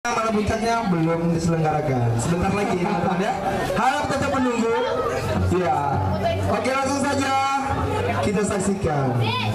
Malam puncaknya belum diselenggarakan. Sebentar lagi teman-teman ya. Harap tetap menunggu. Ya. Oke, langsung saja kita saksikan.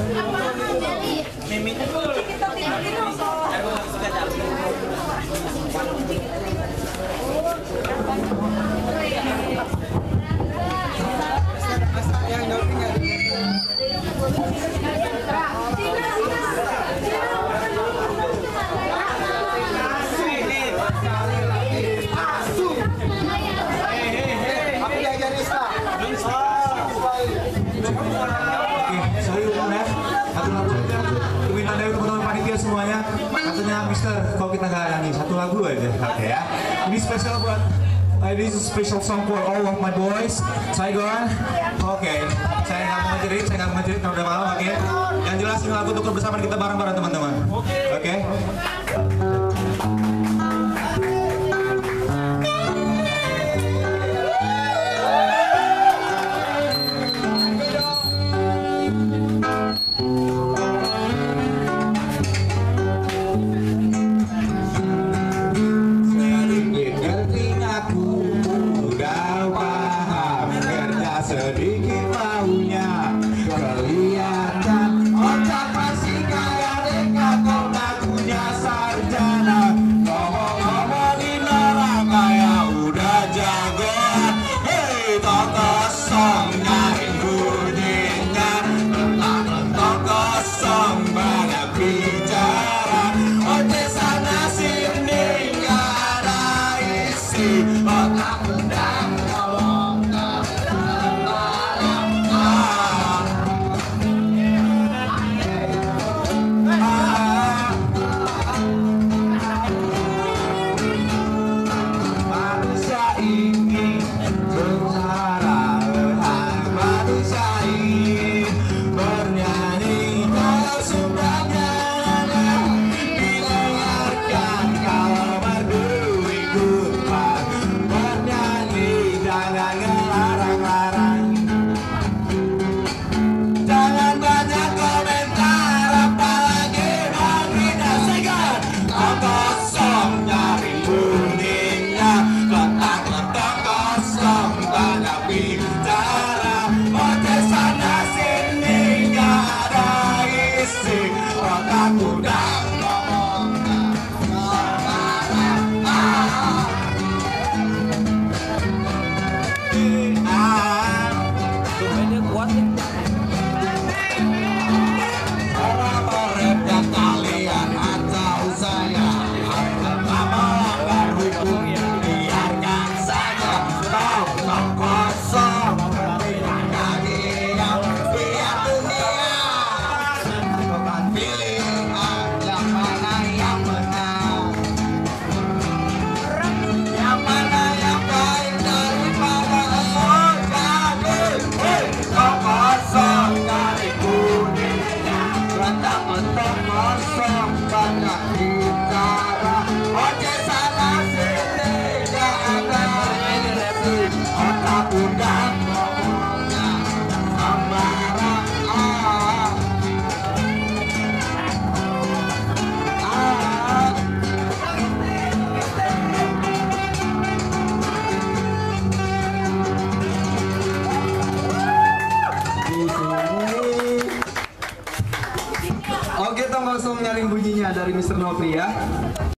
Semuanya katanya Mister, kalau kita nggak nyanyi satu lagu aja, oke ya. Ini spesial buat this is special song for all of my boys. Saigon. Oke, saya nggak mau ngejerit karena udah malam, oke. Yang jelas ini lagu untuk kebersamaan kita bareng-bareng teman-teman. Oke. Sedikit maunya kelihatan otak masih kaya dekat otaknya sarjana ngomong-ngomong di neraka ya udah jagoan. Hei tok kosong nyari bunyinya letak kosong banyak bicara otak sana sini gak ada isi otak